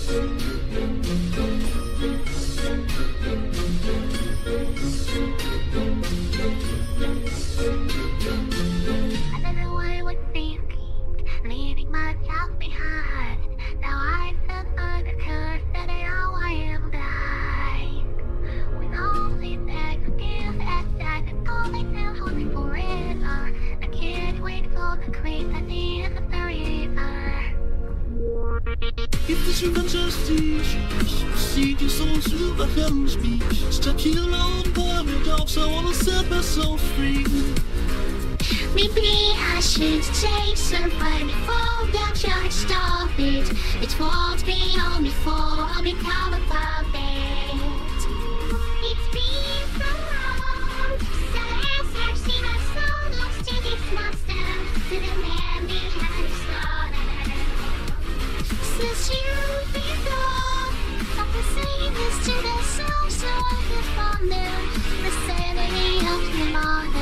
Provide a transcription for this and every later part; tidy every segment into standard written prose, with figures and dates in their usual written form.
If this were justice, seek your soul to the heavens be. Stuck here alone by my dogs, I wanna set myself free. Maybe I should take some fun before the judge stop it. It won't be on before I'll become a puppet. It's been so long since I've seen my soul lost to this monster, to the man behind the slaughter. Since you've been gone, I've been saying this to the soul so I can ponder the sanity of your mother.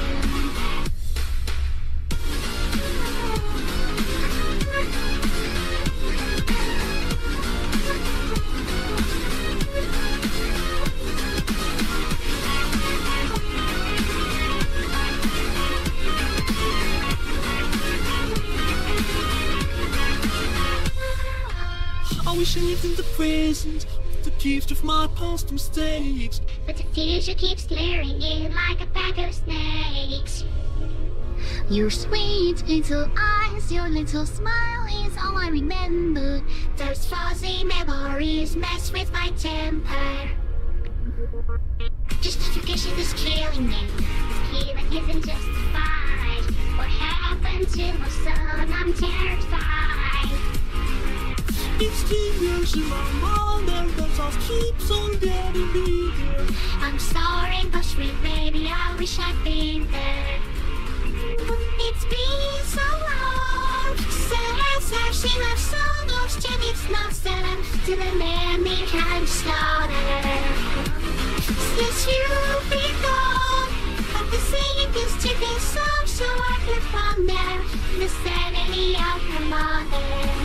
I wish I lived in the present with the gift of my past mistakes. But the future keeps glaring in like a pack of snakes. Your sweet little eyes, your little smile is all I remember. Those fuzzy memories mess with my temper. Justification is killing me. This killing isn't justified. What happened to my son? I'm terrified. It's the years in my mind and that thought keeps on getting bigger. I'm sorry, but sweet baby, I wish I'd been there. It's been so long since I've seen my soul lost to this monster, to the man behind the slaughter. Since you've been gone, I've been singing this to this song so I can ponder the sanity of your mother.